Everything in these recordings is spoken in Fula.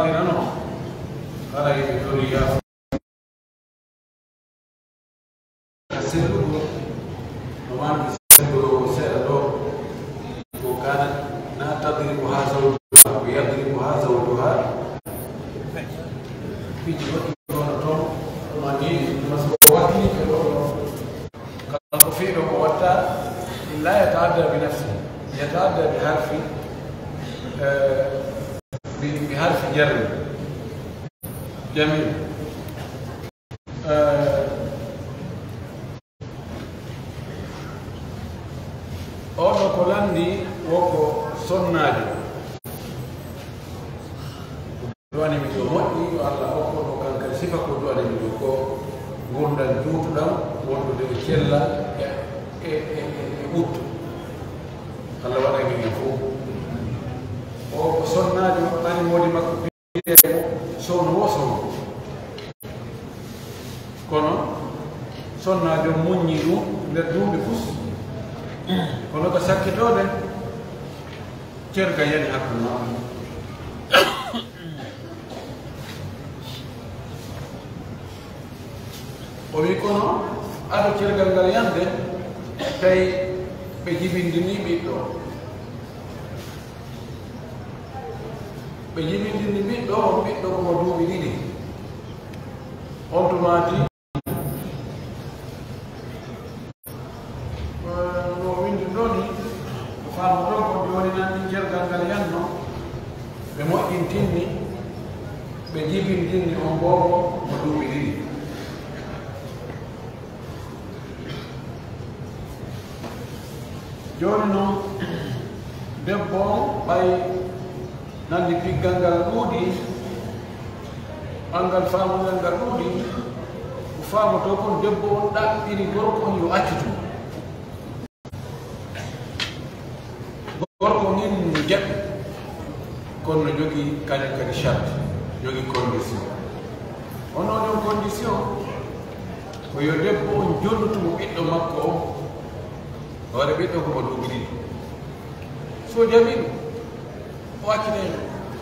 no kala yimɓe ɗoni yaafo sellugo no wanmi sellugo seeɗa ɗo ko kana na tadribu ha zawjuha ko yadribu ha zawjuha piji goɗɗi ɗono toon mani maso waɗni ɓe ɗo kala ko fiiɗo ko watta la yataadda bi nafsi yataadda bi harfi بحرف جر جميل ono ko landi woko sonnajo duwani mi ɗo moƴƴi yo allah hokko ɗo kankadi sifa ko duwani mi ɗo ko gurdal juutuɗam wondude e cella e ɓuttu allah waɗani hen fof o ko sonnajo ani woni makko biyemo sowno wo sowo kono sonnajo muññi ɗum nder duuɓi pus kono ko sakkitode cerga yani hakkude maɓɓe o wi kono aɗo cergal ngal yande tawi ɓe jibindini ɓiɗɗo ɓe jibindini ɓiɗɗo ɓiɗɗo komo duuɓi ɗiɗi on tumati no windi ɗo ni ko faamu ɗo ko joni nanni cergal ngal yanno ɓe moƴƴintinni ɓe jibindinni on bobo mo duuɓi ɗiɗi joni noon debbo ɓay nandi piggal ngal ɗuuɗi angal faamugal ngal ɗuuɗi ko faamoto kon debbo on ɗaɓɓiri gorko on yo accitu gorko nin jaɓɓi kono no jogii kañum kadi charte jogii condition ono ɗon condition ko yo debbo on jonnutumo ɓiɗɗo makko o waɗa ɓiɗɗo komo duuɓi ɗiɗi so jaɓi ɗum o acciteno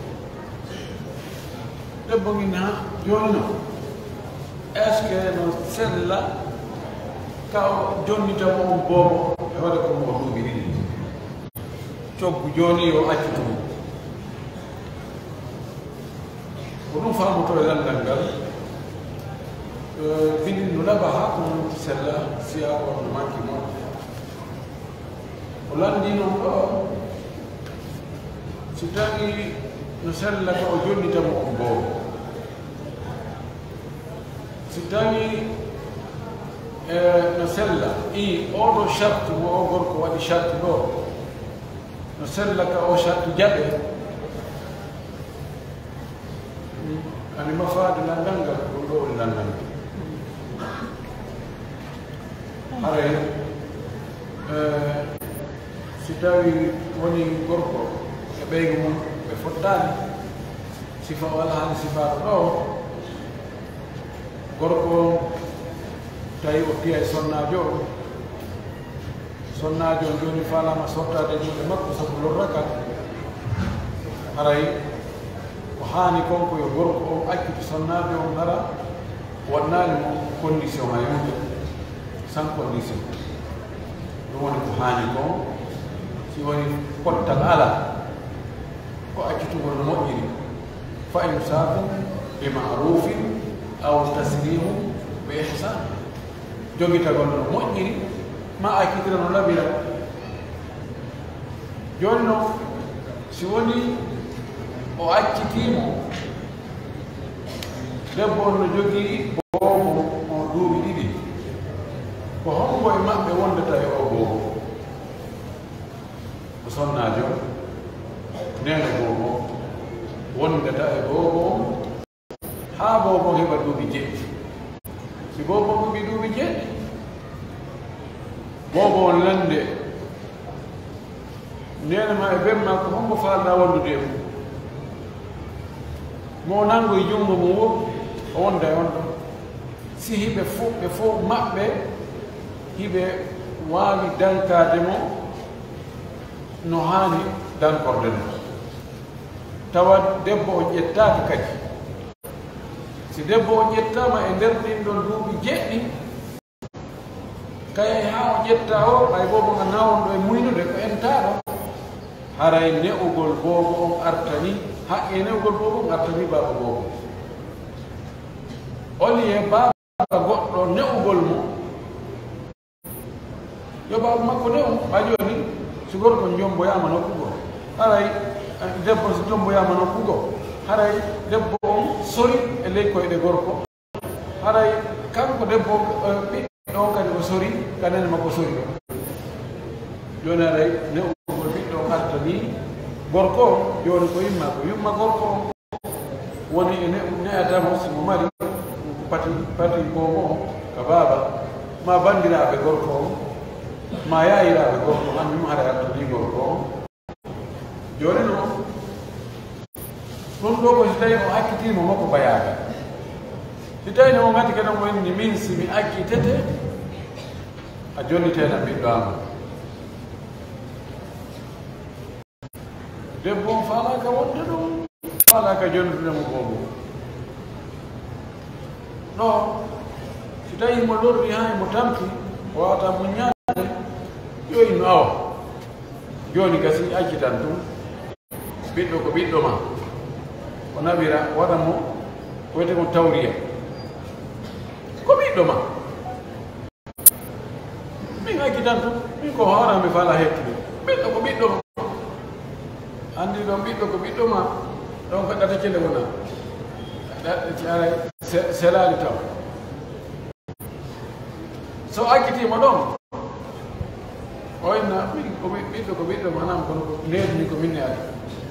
debbo min ha joni no est ce que no sella ka o jonnitamo on boobo e waɗa komo o duuɓi ɗiɗi coggu joni yo accitumo ko ɗum famoto e landal ngal bindin no laɓa ha ko sella siya on manki moon o landi noon ɗo si tawi no sella ko o jonnitamo on boobo si tawi no sella i oɗo charte mo o gorko waɗi charte ɗo no sella ka o charte jaɓe ani mafaade landal ngal ɗum ɗo woni landal ngal haray si tawi woni gorko e ɓeygu mum ɓe fottani sifa wala hani sifaɗo ɗo gorko tawi o piya e sonnajo on joni falama sottade juuɗe makko sabu lorraka haray ko hani konko yo gorko o acciti sonnajo on hara waɗnani mo condition ha yimɓe sans condition ɗum woni ko hani kon si woni pottal ala ko accitugol no moƴƴiri fa imsakun bi marufin aw tasrihum bi ihsan jogitagol no moƴƴiri ma accitira no labira joni noon si woni o accitimo debbo on no jogii boobo o duuɓi ɗiɗi ko hombo e maɓɓe wondata e o boobo ko sonnajo neno boobo wondata e boobo haa boobo heɓa duuɓi jeɗɗi si boobo heɓi duuɓi jeɗɗi boobo on lande nene ma e bemma ko hombo faalɗa wondude mum mo nango e junngo mum wo o wonda e on ɗon si hiɓe fof maɓɓe hiɓe waawi dankade mo no haani dankorde no tawa debbo o ƴettaaka kadi si debbo o ƴettama e nder ɗin ɗon duuɓi jeɗɗi kay ha o ƴetta o ɓay bobo nga nawon ɗo e muynude ko entaɗo haray ne'ugol bobo on artani haqqe ne'ugol bobo on artani baba bobo oli e baba goɗɗo ne'ugol mo yo baba makko ne'u ɓa joni si gorko jomboyama nokkugo haray debbo so jomboyama nokkugo haray debbo on sori e ley koyɗe gorko haray kanko debbo ɓiɗɗo o kadi o sori kanene makko sori ɗo joni haray ne'ugol ɓiɗɗo o artani gorko o joni ko yumma gorko o woni e ne'atamo simo mari pati bomo ka baba ma bandiraɓe gorko o ma yayiraɓe gorko hannum haray artani gorko o joni noon ɗum ɗo ko si tawi o akkitima makko bayaga si tawi no ngati kadi mo inni min simi akkitete a jonnitena ɓiɗɗo ama debbo on falaka wonde ɗum falaka jonnitudemo bobo ɗo si tawi mo lorri ha mo tampi o wawata mo ñaade ƴoyi no awa joni gasi accitan ɗum ɓiɗɗo ko ɓiɗɗo ma o naɓira waɗa mo wiyete mo tawriya ko ɓiɗɗo ma min accitan ɗum min ko hoorami fala hettude ɓiɗɗo ko ɓiɗɗo ma andi ɗon ɓiɗɗo ko ɓiɗɗo ma ɗon ko ɗata cele wona ara selali taw so accitima ɗon o inna min ko ɓiɗɗo ko ɓiɗɗo manam kono ko needni ko minne ade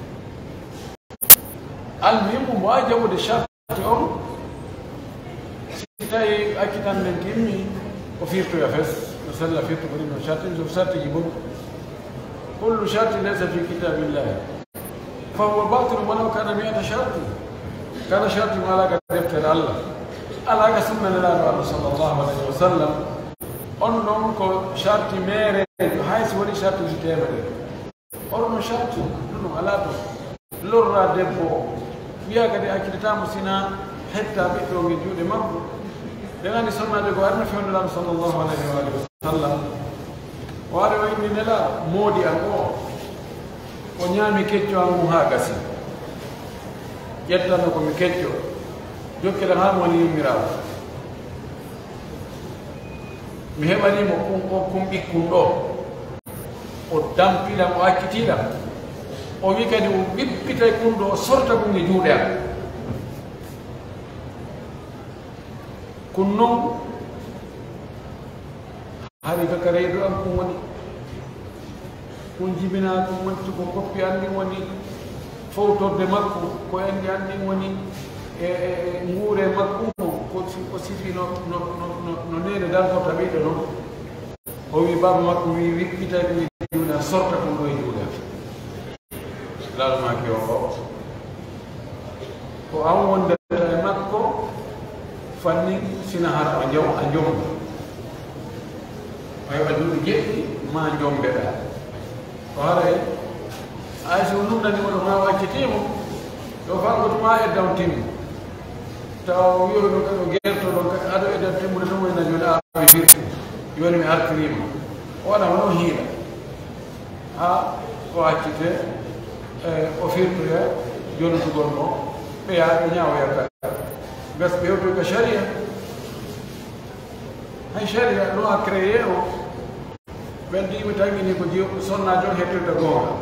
almuhimmu mo ajabude charte on si tawi accitan men timmi o firtoya fes no sella firto ko ɗin no charte so charte ji boɗi kullu charte laysa fi kitabillahi fa huwa batilu walaw kana mi'ata charte kala charte mo alaga deftere allah alaga sunna nelaɗo allah sallllahu alayhi wa sallam on ɗon ko charte mere haysi waɗi charte ji temere orno charte ɗum ala to lorra debbo o wiya kadi accittatamo sina hetta ɓiɗɗo nge juuɗe makko ɗen andi sonnaade ko arno fewndelaɗo sallllahu alayhi wa alihi wa sallam o ari o inni nelaɗo moodi an o ñaami kecco an mum ha gasi ƴettanno komi kecco jokkeɗan ha mo woni yummirawo mi heɓanimo kum ɓikkun ɗo o dampiɗam o accitiɗam o wi kadi o ɓippitay kunɗo o sorta ɗum e juuɗe am kono noon hari kaka reedu am kum woni kun jibina ɗum woni ko koppi anndi woni fowtorde makko ko anndi anndi woni e nguure makko ko sifi no nene dankorta ɓiɗɗo noon o wi baba makko wi wippitay ɗum e juuɗe am sorta ɗum ɗo e juuɗe am lalmaki o ko an wondata e makko fanni sina hara a jomba o heɓa duuɗi jeɗɗi ma jombeɗa o haray ay so numnanimo ɗo ma waccitimo yo fanko tuma eddaw timmi taw wiyo ɗo kadi o gerto ɗon kadi aɗo eddaw timmude tan woni na joni awi firti joni mi artirima o waɗa hono hiila ha o accite o firtoya jonotugol mo ɓeya ɓe ñawoya kadi gas ɓe hewtoy ko sharia hay sharia no a créé o ɓen ɗi mi tangini ko sonnajo hettirde goonga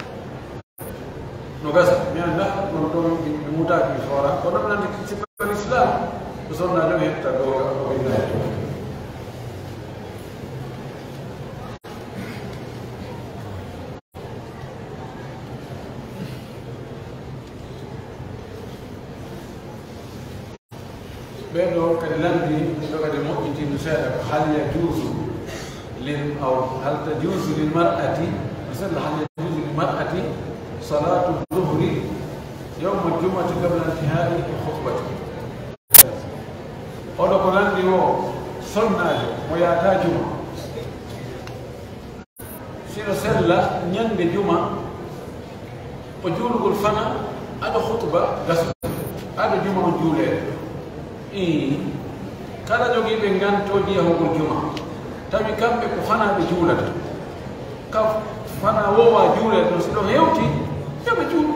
no gasa mi anda non ɗo mi mutaki mi foora kono mi nandi sippal islam ko sonnajo hetta goonga o innato ɓeɗo kadi landi ɗo kadi moƴƴitino seeɗa ko hal yajuusu أو هل تجوز للمرأة مثلا هل يجوز للمرأة صلاة الظهر يوم الجمعة قبل انتهاء الخطبة؟ أولا قرآن ديو سنة وياتا جمعة سيرو سلا نيان جمعة وجول الفنا ada khutba gas ada juma juule kala jogi be nganto di ho juma tawi kambe ko fana be juulata ka fana wowa juule to sido hewti be juulu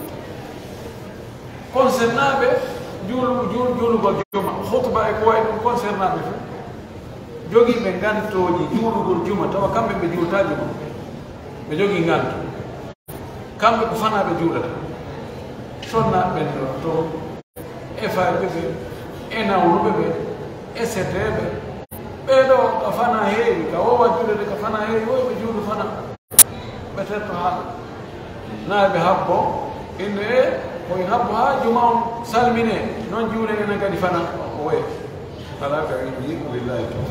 concernabe juulu gol juma khutba e ko way concernabe jogi be nganto di juulu gol juma tawa kambe be juulta juma be jogi nganto kambe ko fana be juulata sonna ben to e fay bebe e nawru bebe e setebe be do ka fana heewi ka wowa juulede ka fana heewi wo be juulu fana be tetto ha naabe habbo inde ko habbo ha juma salmine non juule ena gadi fana o way kala ka wi billahi to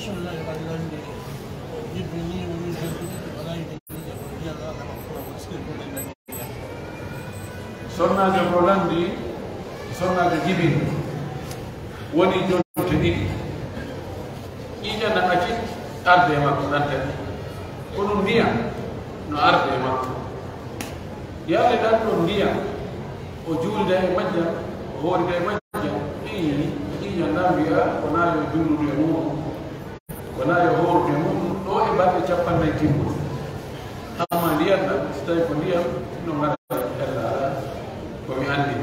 sonnajo ko landi sonnajo jibin woni jonte ɗiɗi ƴiƴana acci arde e makko ɗante ko ɗum ndiyam no arde e makko yaade ɗan ɗon ndiyam o juulida e majjam o hoorida e majjam ƴiƴan ɗa mbiya wona yo juuludu e muɗum wona yo hoorude e muɗum ɗo e balɗe 50 timmuɗo amma ndiyam ɗam so tawi ko ndiyam no gara ella komi anndi